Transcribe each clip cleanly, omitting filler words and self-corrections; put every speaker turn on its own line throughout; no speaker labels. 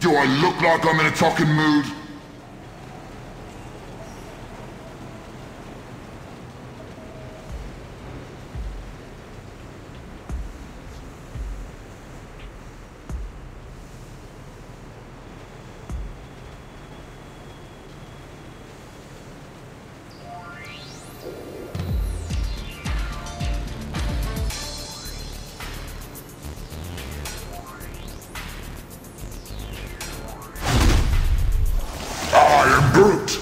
Do I look like I'm in a talking mood? I am Groot!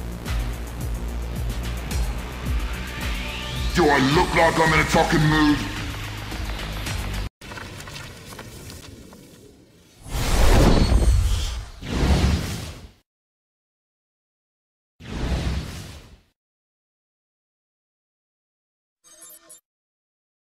Do I look like I'm in a talking mood?